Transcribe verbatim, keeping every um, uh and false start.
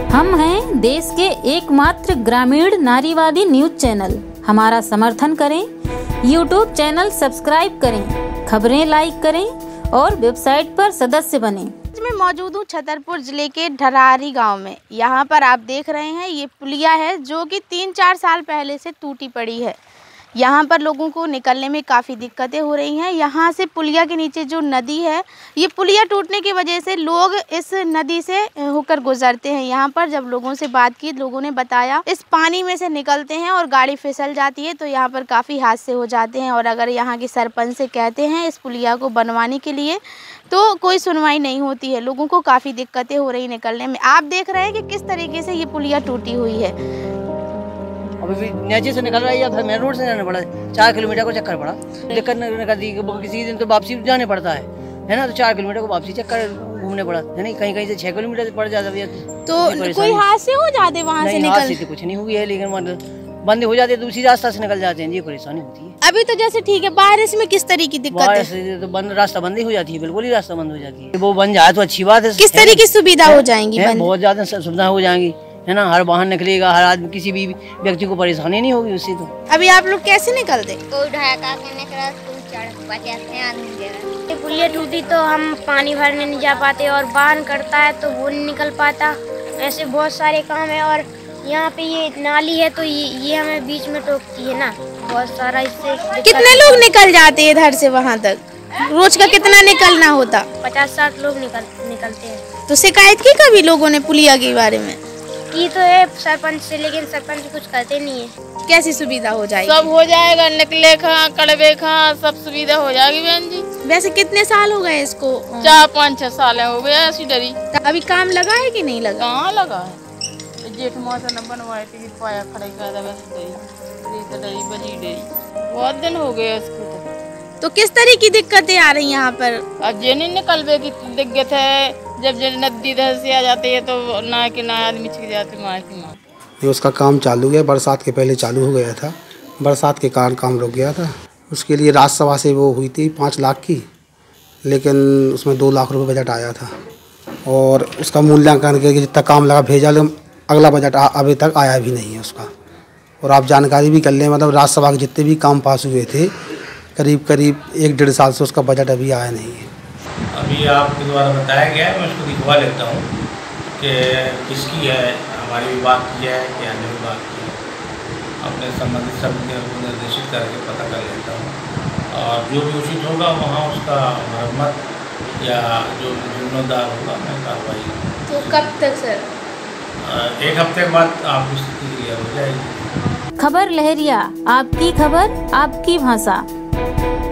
हम हैं देश के एकमात्र ग्रामीण नारीवादी न्यूज चैनल। हमारा समर्थन करें, यूट्यूब चैनल सब्सक्राइब करें, खबरें लाइक करें और वेबसाइट पर सदस्य बनें। मैं मौजूद हूँ छतरपुर जिले के ढरारी गांव में। यहाँ पर आप देख रहे हैं ये पुलिया है जो कि तीन चार साल पहले से टूटी पड़ी है। यहाँ पर लोगों को निकलने में काफ़ी दिक्कतें हो रही हैं। यहाँ से पुलिया के नीचे जो नदी है, ये पुलिया टूटने की वजह से लोग इस नदी से होकर गुजरते हैं। यहाँ पर जब लोगों से बात की, लोगों ने बताया इस पानी में से निकलते हैं और गाड़ी फिसल जाती है, तो यहाँ पर काफ़ी हादसे हो जाते हैं। और अगर यहाँ के सरपंच से कहते हैं इस पुलिया को बनवाने के लिए, तो कोई सुनवाई नहीं होती है। लोगों को काफ़ी दिक्कतें हो रही निकलने में। आप देख रहे हैं कि किस तरीके से ये पुलिया टूटी हुई है। अभी भी नीचे से निकल रही है, फिर मेन रोड से जाना पड़ा, चार किलोमीटर को चक्कर पड़ा। दिक्कत कर दी किसी दिन तो वापसी जाने पड़ता है है ना, तो चार किलोमीटर को वापसी चक्कर घूमने पड़ा है नहीं, कहीं कहीं से छह किलोमीटर पड़ जाता है। तो कोई हादसे हो जाते वहाँ से निकल से कुछ नहीं हुई है, लेकिन बंद हो जाते दूसरी रास्ता से निकल जाते हैं, ये परेशानी होती है। अभी तो जैसे ठीक है, बारिश में किस तरीके की दिक्कत है? से तो बंद रास्ता बंद ही हो जाती है, बिल्कुल ही रास्ता बंद हो जाती है। वो बन जाए तो अच्छी बात है। किस तरीके की सुविधा हो जाएंगी? बहुत ज्यादा सुविधा हो जाएंगी, है ना। हर वाहन निकलेगा, हर आदमी, किसी भी व्यक्ति को परेशानी नहीं होगी उससे। तो अभी आप लोग कैसे निकलते? कोई ढाका से निकला, पुलिया टूटी तो हम पानी भरने नहीं जा पाते, और बाहन करता है तो वो नहीं निकल पाता। ऐसे बहुत सारे काम है। और यहाँ पे ये नाली है तो ये ये हमें बीच में टोकती है ना, बहुत सारा। इससे कितने लोग निकल जाते हैं इधर से वहाँ तक? रोज का कितना निकलना होता? पचास साठ लोग निकल निकलते हैं। तो शिकायत की कभी लोगों ने पुलिया के बारे में? की तो है सरपंच से, लेकिन सरपंच कुछ करते नहीं है। कैसी सुविधा हो जाएगी? सब हो जाएगा, निकले खा, कड़वे खा, सब सुविधा हो जाएगी बहन जी। वैसे कितने साल हो गए इसको? चार पाँच छह साल हो गए ऐसी डरी। अभी काम लगा है कि नहीं लगा? कहाँ लगा है, जेठ मौसम न बनवाए थे, पाया खड़े कर दे, डरी डरी बजी डरी, बहुत दिन हो गए इसको। तो तो किस तरह की दिक्कतें आ रही यहाँ पर? अब जे नहीं निकलवे की दिक्कत है, जब जब नदी इधर से आ जाती है तो ना के ना आदमी छिक जाते मार की मार। ये उसका काम चालू है, बरसात के पहले चालू हो गया था, बरसात के कारण काम रुक गया था। उसके लिए राज्यसभा से वो हुई थी पाँच लाख की, लेकिन उसमें दो लाख रुपए बजट आया था, और उसका मूल्यांकन करके जितना काम लगा भेजा, लेकिन अगला बजट अभी तक आया भी नहीं है उसका। और आप जानकारी भी कर लें, मतलब राज्यसभा के जितने भी काम पास हुए थे, करीब करीब एक डेढ़ साल से उसका बजट अभी आया नहीं है। अभी आपके द्वारा बताया गया है, मैं उसको दिखवा लेता हूँ कि किसकी है, हमारे विभाग की है कि अन्य विभाग की है। अपने संबंधित समितियों को निर्देशित करके पता कर लेता हूँ, और जो भी उचित होगा वहाँ उसका मरम्मत या जो जिम्मेदार होगा मैं कार्रवाई। तो कब तक सर? एक हफ्ते बाद आपकी स्थिति क्लियर हो जाएगी। खबर लहरिया, आपकी खबर आपकी भाषा।